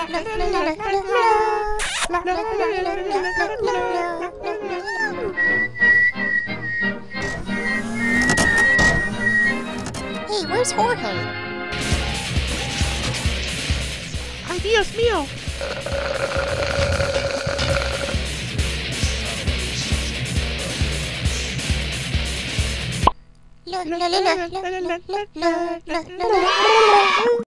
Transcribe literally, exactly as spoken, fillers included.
Hey, where's Jorge? ¡Ay, Dios mío! La, la, la, la, la, la, la, la, la, la, la.